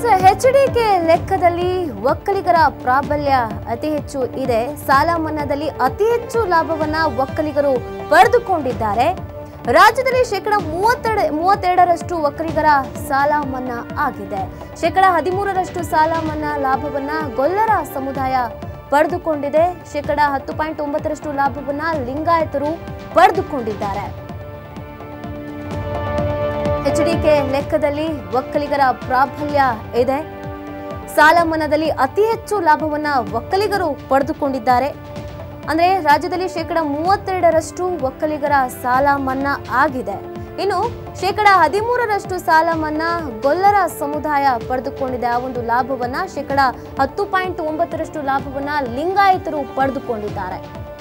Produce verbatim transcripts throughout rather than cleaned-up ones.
S H D K ಲೆಕ್ಕದಲ್ಲಿ ಒಕ್ಕಲಿಗರ ಪ್ರಾಬಲ್ಯ ಅತಿ ಹೆಚ್ಚು ಇದೆ. ಸಾಲ ಮನ್ನಾದಲ್ಲಿ ಅತಿ ಹೆಚ್ಚು ಲಾಭವನ್ನ ಒಕ್ಕಲಿಗರು ಪಡೆದುಕೊಂಡಿದ್ದಾರೆ. ರಾಜ್ಯದಲ್ಲಿ ಶೇಕಡ ಮೂವತ್ತೆರಡು ಮೂವತ್ತೆರಡರಷ್ಟು ಒಕ್ಕಲಿಗರ ಸಾಲ ಮನ್ನಾ ಆಗಿದೆ. ಶೇಕಡ ಹದಿಮೂರರಷ್ಟು ಸಾಲ ಮನ್ನಾ ಲಾಭವನ್ನ ಗೊಲ್ಲರ ಸಮುದಾಯ ಪಡೆದುಕೊಂಡಿದೆ. ಶೇಕಡ ಹತ್ತು ಪಾಯಿಂಟ್ ಒಂಬತ್ತರಷ್ಟು ಲಾಭವನ್ನ ಲಿಂಗಾಯತರು ಪಡೆದುಕೊಂಡಿದ್ದಾರೆ. ಎಚ್ ಡಿ ಕೆ ಲೆಕ್ಕದಲ್ಲಿ ಒಕ್ಕಲಿಗರ ಪ್ರಾಬಲ್ಯ ಇದೆ. ಸಾಲ ಮನ್ನಾದಲ್ಲಿ ಅತಿ ಹೆಚ್ಚು ಲಾಭವನ್ನ ಒಕ್ಕಲಿಗರು ಪಡೆದುಕೊಂಡಿದ್ದಾರೆ. ಅಂದ್ರೆ ರಾಜ್ಯದಲ್ಲಿ ಶೇಕಡ ಮೂವತ್ತೆರಡರಷ್ಟು ಒಕ್ಕಲಿಗರ ಸಾಲ ಮನ್ನಾ ಆಗಿದೆ. ಇನ್ನು ಶೇಕಡ ಹದಿಮೂರರಷ್ಟು ಸಾಲ ಮನ್ನಾ ಗೊಲ್ಲರ ಸಮುದಾಯ ಪಡೆದುಕೊಂಡಿದೆ. ಆ ಒಂದು ಲಾಭವನ್ನ ಶೇಕಡ ಹತ್ತು ಪಾಯಿಂಟ್ ಒಂಬತ್ತರಷ್ಟು ಲಾಭವನ್ನ ಲಿಂಗಾಯತರು ಪಡೆದುಕೊಂಡಿದ್ದಾರೆ.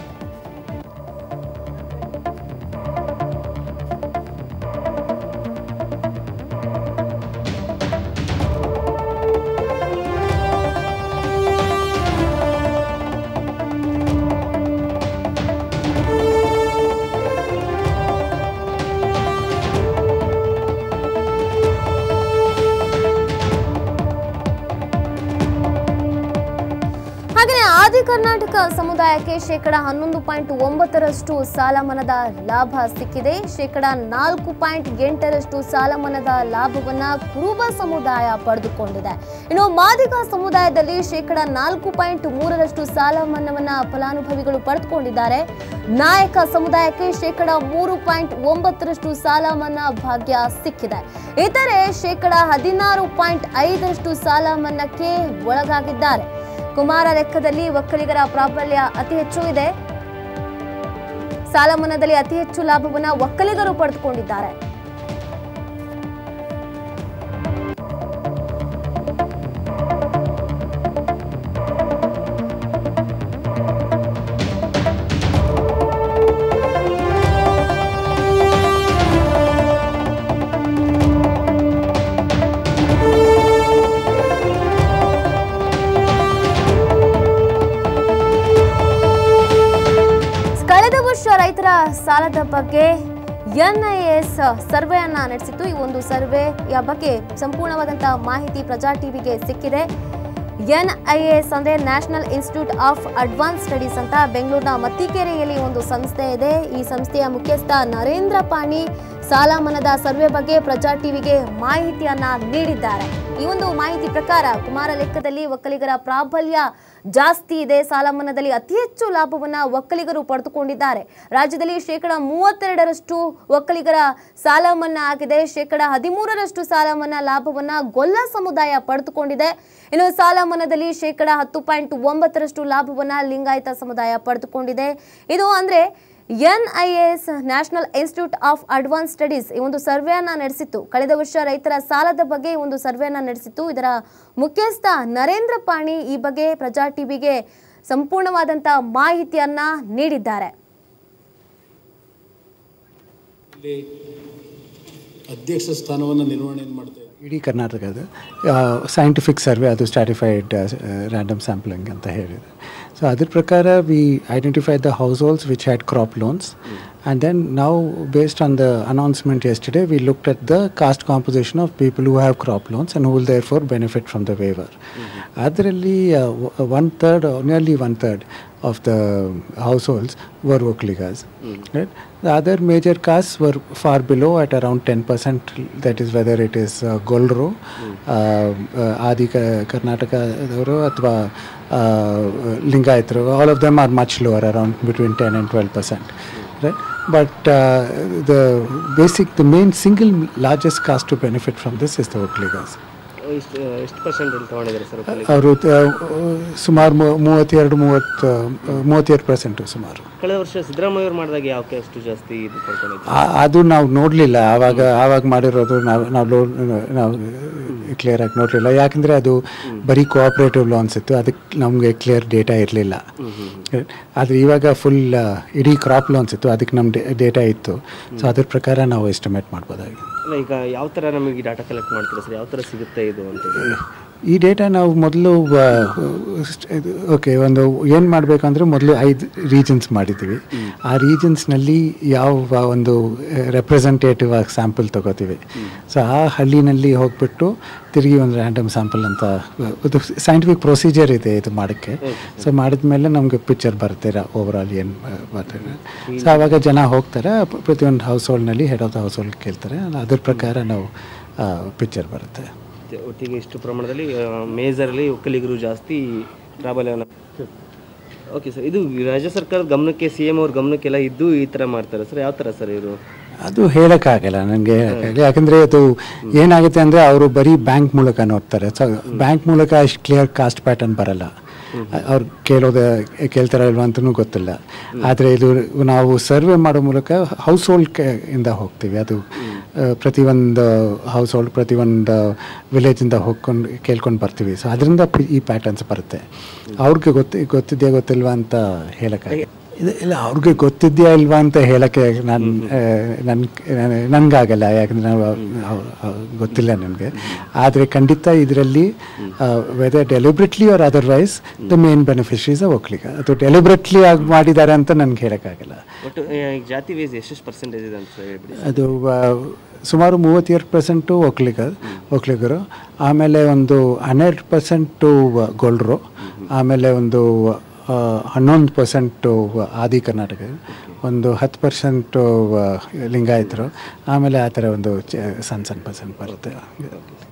ಹಾಗೆಯೇ ಆದಿ ಕರ್ನಾಟಕ ಸಮುದಾಯಕ್ಕೆ ಶೇಕಡ ಹನ್ನೊಂದು ಪಾಯಿಂಟ್ ಒಂಬತ್ತರಷ್ಟು ಸಾಲ ಮನ್ನಾದ ಲಾಭ ಸಿಕ್ಕಿದೆ. ಶೇಕಡ ನಾಲ್ಕು ಪಾಯಿಂಟ್ ಎಂಟರಷ್ಟು ಸಾಲ ಮನ್ನಾದ ಲಾಭವನ್ನ ಕುರುಬ ಸಮುದಾಯ ಪಡೆದುಕೊಂಡಿದೆ. ಇನ್ನು ಮಾದಿಗ ಸಮುದಾಯದಲ್ಲಿ ಶೇಕಡ ನಾಲ್ಕು ಪಾಯಿಂಟ್ ಮೂರರಷ್ಟು ಸಾಲ ಮನ್ನಾವನ್ನ ಫಲಾನುಭವಿಗಳು ಪಡೆದುಕೊಂಡಿದ್ದಾರೆ. ನಾಯಕ ಸಮುದಾಯಕ್ಕೆ ಶೇಕಡ ಮೂರು ಪಾಯಿಂಟ್ ಒಂಬತ್ತರಷ್ಟು ಸಾಲ ಮನ್ನಾ ಭಾಗ್ಯ ಸಿಕ್ಕಿದೆ. ಇತರೆ ಶೇಕಡ ಹದಿನಾರು ಪಾಯಿಂಟ್ ಐದರಷ್ಟು ಸಾಲ ಮನ್ನಾಕ್ಕೆ ಒಳಗಾಗಿದ್ದಾರೆ. ಕುಮಾರ ಲೆಕ್ಕದಲ್ಲಿ ಒಕ್ಕಲಿಗರ ಪ್ರಾಬಲ್ಯ ಅತಿ ಹೆಚ್ಚು ಇದೆ. ಸಾಲ ಮನ್ನಾದಲ್ಲಿ ಅತಿ ಹೆಚ್ಚು ಲಾಭವನ್ನ ಒಕ್ಕಲಿಗರು ಪಡೆದುಕೊಂಡಿದ್ದಾರೆ. ಕಳೆದ ವರ್ಷ ರೈತರ ಸಾಲದ ಬಗ್ಗೆ ಎನ್ ಐ ಎಸ್ ಸರ್ವೆಯನ್ನ ನಡೆಸಿತ್ತು. ಈ ಒಂದು ಸರ್ವೆಯ ಬಗ್ಗೆ ಸಂಪೂರ್ಣವಾದಂತಹ ಮಾಹಿತಿ ಪ್ರಜಾ ಟಿವಿಗೆ ಸಿಕ್ಕಿದೆ. ಎನ್ ಐ ಎಸ್ ಅಂದ್ರೆ national institute of advance studies ಅಂತ ಬೆಂಗಳೂರಿನ ಮತ್ತಿಕೆರೆಯಲ್ಲಿ ಒಂದು ಸಂಸ್ಥೆ ಇದೆ. ಈ ಸಂಸ್ಥೆಯ ಮುಖ್ಯಸ್ಥ ನರೇಂದ್ರ ಪಾಣಿ ಸಾಲ ಮನ್ನಾದ ಸರ್ವೆ ಬಗ್ಗೆ ಪ್ರಜಾ ಟಿವಿಗೆ ಮಾಹಿತಿಯನ್ನ ನೀಡಿದ್ದಾರೆ. ಈ ಒಂದು ಮಾಹಿತಿ ಪ್ರಕಾರ ಕುಮಾರ ಲೆಕ್ಕದಲ್ಲಿ ಒಕ್ಕಲಿಗರ ಪ್ರಾಬಲ್ಯ ಜಾಸ್ತಿ ಇದೆ. ಸಾಲ ಮನ್ನಾದಲ್ಲಿ ಅತಿ ಹೆಚ್ಚು ಲಾಭವನ್ನ ಒಕ್ಕಲಿಗರು ಪಡೆದುಕೊಂಡಿದ್ದಾರೆ. ರಾಜ್ಯದಲ್ಲಿ ಶೇಕಡ ಮೂವತ್ತೆರಡರಷ್ಟು ಒಕ್ಕಲಿಗರ ಸಾಲ ಮನ್ನಾ ಆಗಿದೆ. ಶೇಕಡ ಹದಿಮೂರರಷ್ಟು ಸಾಲ ಮನ್ನಾ ಲಾಭವನ್ನ ಗೊಲ್ಲ ಸಮುದಾಯ ಪಡೆದುಕೊಂಡಿದೆ. ಇನ್ನು ಸಾಲ ಮನ್ನಾದಲ್ಲಿ ಶೇಕಡ ಹತ್ತು ಪಾಯಿಂಟ್ ಒಂಬತ್ತರಷ್ಟು ಲಾಭವನ್ನ ಲಿಂಗಾಯತ ಸಮುದಾಯ ಪಡೆದುಕೊಂಡಿದೆ. ಇದು ಅಂದ್ರೆ N I S national institute of advance studies ಈ ಒಂದು ಸರ್ವೆಯನ್ನ ನಡೆಸಿತ್ತು. ಕಳೆದ ವರ್ಷ ರೈತರ ಸಾಲದ ಬಗ್ಗೆ ಈ ಒಂದು ಸರ್ವೆಯನ್ನ ನಡೆಸಿತ್ತು. ಇದರ ಮುಖ್ಯಸ್ಥ ನರೇಂದ್ರ ಪಾಣಿ ಈ ಬಗ್ಗೆ ಪ್ರಜಾ ಟಿವಿಗೆ ಸಂಪೂರ್ಣವಾದಂತಹ ಮಾಹಿತಿಯನ್ನ ನೀಡಿದ್ದಾರೆ. ಅಧ್ಯಕ್ಷ ಸ್ಥಾನವನ್ನು ನಿರ್ವಹಣೆ ಮಾಡ್ತಾರೆ. ಇಡೀ ಕರ್ನಾಟಕದ ಸೈಂಟಿಫಿಕ್ ಸರ್ವೆ, ಅದು ಸ್ಟ್ರಾಟಿಫೈಡ್ ರ್ಯಾಂಡಮ್ ಸ್ಯಾಂಪ್ಲಿಂಗ್ ಅಂತ ಹೇಳಿದೆ. ಸೊ ಅದ್ರ ಪ್ರಕಾರ we identified the households which had crop loans and then now based on the announcement yesterday we looked at the caste composition of people who have crop loans and who will therefore benefit from the waiver. Adralli mm-hmm. uh, one third or nearly one third of the households were Vokkaligas. Mm-hmm. Right? The other major castes were far below at around ten percent. That is whether it is uh, Golro, mm-hmm. uh, uh, Adi Karnataka athwa uh, Lingayatru, all of them are much lower, around between ten and twelve percent. Right? But uh, the basic, the main single largest caste to benefit from this is the Vokkaligas. ಎಷ್ಟು percent ತಗೊಂಡಿದ್ದಾರೆ sir? ಅವರು ಸುಮಾರು ಮೂವತ್ತೆರಡು ಮೂವತ್ತು ಮೂವತ್ತೆರಡು percent ಸುಮಾರು. ಕಳೆದ ವರ್ಷ ಸಿದ್ದರಾಮಯ್ಯ ಅವರು ಮಾಡಿದಾಗ ಯಾವ ಅಷ್ಟು ಜಾಸ್ತಿ ಇದು ಪಡ್ಕೊಂಡಿದ್ರು? ಅದು ನಾವು ನೋಡಲಿಲ್ಲ. ಆವಾಗ ಆವಾಗ ಮಾಡಿರೋದು ನಾವು ನಾವು ನಾವು ಕ್ಲಿಯರ್ ಆಗಿ ನೋಡಲಿಲ್ಲ. ಯಾಕಂದರೆ ಅದು ಬರೀ ಕೋಆಪ್ರೇಟಿವ್ ಲೋನ್ಸ್ ಇತ್ತು, ಅದಕ್ಕೆ ನಮಗೆ ಕ್ಲಿಯರ್ ಡೇಟಾ ಇರಲಿಲ್ಲ. ಆದರೆ ಇವಾಗ ಫುಲ್ ಇಡೀ ಕ್ರಾಪ್ ಲೋನ್ಸ್ ಇತ್ತು, ಅದಕ್ಕೆ ನಮ್ಮ ಡೇಟಾ ಇತ್ತು. ಸೊ ಅದ್ರ ಪ್ರಕಾರ ನಾವು ಎಸ್ಟಿಮೇಟ್ ಮಾಡ್ಬೋದಾಗಿ. ಈಗ ಯಾವ ಥರ ನಮಗೆ ಡಾಟಾ ಕಲೆಕ್ಟ್ ಮಾಡ್ತೀರಾ ಸರ್? ಯಾವ ಥರ ಸಿಗುತ್ತೆ ಇದು ಅಂತ? ಈ ಡೇಟಾ ನಾವು ಮೊದಲು ಓಕೆ ಒಂದು ಏನು ಮಾಡಬೇಕಂದ್ರೆ ಮೊದಲು ಐದು ರೀಜನ್ಸ್ ಮಾಡಿದ್ದೀವಿ. ಆ ರೀಜನ್ಸ್ನಲ್ಲಿ ಯಾವ ಒಂದು ರೆಪ್ರೆಸೆಂಟೇಟಿವ್ ಆಗಿ ಸ್ಯಾಂಪಲ್ ತೊಗೋತೀವಿ. ಸೊ ಆ ಹಳ್ಳಿನಲ್ಲಿ ಹೋಗ್ಬಿಟ್ಟು ತಿರುಗಿ ಒಂದು ರ್ಯಾಂಡಮ್ ಸ್ಯಾಂಪಲ್ ಅಂತ ಇದು ಸೈಂಟಿಫಿಕ್ ಪ್ರೊಸೀಜರ್ ಇದೆ ಇದು ಮಾಡೋಕ್ಕೆ. ಸೊ ಮಾಡಿದ್ಮೇಲೆ ನಮಗೆ ಪಿಕ್ಚರ್ ಬರುತ್ತೆ ಓವರ್ ಆಲ್ ಏನು ಬರ್ತದೆ. ಸೊ ಆವಾಗ ಜನ ಹೋಗ್ತಾರೆ, ಪ್ರತಿಯೊಂದು ಹೌಸ್ ಹೋಲ್ಡ್ನಲ್ಲಿ head of the household ಕೇಳ್ತಾರೆ, ಅದ್ರ ಪ್ರಕಾರ ನಾವು ಪಿಕ್ಚರ್ ಬರುತ್ತೆ. ಒಟ್ಟಿಗೆ ಇಷ್ಟು ಪ್ರಮಾಣದಲ್ಲಿ ಮೇಜರಲ್ಲಿ ಒಕ್ಕಲಿಗರು ಜಾಸ್ತಿ ಪ್ರಾಬಲ್ಯವನ್ನು. ಓಕೆ ಸರ್, ಇದು ರಾಜ್ಯ ಸರ್ಕಾರದ ಗಮನಕ್ಕೆ, ಸಿ ಎಮ್ ಅವ್ರ ಗಮನಕ್ಕೆಲ್ಲ ಇದ್ದು ಈ ಥರ ಮಾಡ್ತಾರೆ ಸರ್. ಯಾವ ಥರ ಸರ್ ಇವರು? ಅದು ಹೇಳೋಕ್ಕಾಗಲ್ಲ ನನಗೆ, ಯಾಕಂದರೆ ಅದು ಏನಾಗುತ್ತೆ ಅಂದರೆ ಅವರು ಬರೀ ಬ್ಯಾಂಕ್ ಮೂಲಕ ನೋಡ್ತಾರೆ. ಸೊ ಬ್ಯಾಂಕ್ ಮೂಲಕ ಅಷ್ಟು ಕ್ಲಿಯರ್ ಕಾಸ್ಟ್ ಪ್ಯಾಟರ್ನ್ ಬರಲ್ಲ. ಅವ್ರು ಕೇಳೋದು ಕೇಳ್ತಾರ ಇಲ್ವ ಅಂತಲೂ ಗೊತ್ತಿಲ್ಲ. ಆದರೆ ಇದು ನಾವು ಸರ್ವೆ ಮಾಡೋ ಮೂಲಕ ಹೌಸ್ ಹೋಲ್ಡ್ ಇಂದ ಹೋಗ್ತೀವಿ. ಅದು ಪ್ರತಿಯೊಂದು ಹೌಸ್ ಹೋಲ್ಡ್ ಪ್ರತಿಯೊಂದು ವಿಲೇಜಿಂದ ಹೋಗ್ಕೊಂಡು ಕೇಳ್ಕೊಂಡು ಬರ್ತೀವಿ. ಸೊ ಅದರಿಂದ ಈ ಪ್ಯಾಟರ್ನ್ಸ್ ಬರುತ್ತೆ. ಅವ್ರಿಗೆ ಗೊತ್ತಿ ಗೊತ್ತಿದೆಯಾ ಗೊತ್ತಿಲ್ವಾ ಅಂತ ಹೇಳೋಕ್ಕಾಗ ಇದು ಇಲ್ಲ, ಅವ್ರಿಗೆ ಗೊತ್ತಿದೆಯಾ ಇಲ್ವಾ ಅಂತ ಹೇಳೋಕ್ಕೆ ನಾನು ನನ್ನ ನನಗಾಗಲ್ಲ, ಯಾಕಂದರೆ ನಾವು ಗೊತ್ತಿಲ್ಲ ನನಗೆ. ಆದರೆ ಖಂಡಿತ ಇದರಲ್ಲಿ whether deliberately or otherwise the main beneficiaries Vokkaliga. ಅದು ಡೆಲಿಬ್ರೇಟ್ಲಿ ಆಗಿ ಮಾಡಿದ್ದಾರೆ ಅಂತ ನನಗೆ ಹೇಳೋಕ್ಕಾಗಲ್ಲ. ಒಟ್ಟು ಜಾತಿ ವೇಸ್ ಎಷ್ಟು ಪರ್ಸೆಂಟೇಜ್ ಇದೆ ಅಂತ ಹೇಳ್ಬಿಡಿ. ಅದು ಸುಮಾರು ಮೂವತ್ತೆರಡು ಪರ್ಸೆಂಟು ಒಕ್ಕಲಿಗ ಒಕ್ಕಲಿಗರು, ಆಮೇಲೆ ಒಂದು ಹನ್ನೆರಡು ಪರ್ಸೆಂಟು ಗೊಲ್ರು, ಆಮೇಲೆ ಒಂದು ಹನ್ನೊಂದು ಪರ್ಸೆಂಟು ಆದಿ ಕರ್ನಾಟಕ, ಒಂದು ಹತ್ತು ಪರ್ಸೆಂಟು ಲಿಂಗಾಯತರು, ಆಮೇಲೆ ಆ ಥರ ಒಂದು ಸಣ್ಣ ಸಣ್ಣ ಪರ್ಸೆಂಟ್ ಬರುತ್ತೆ.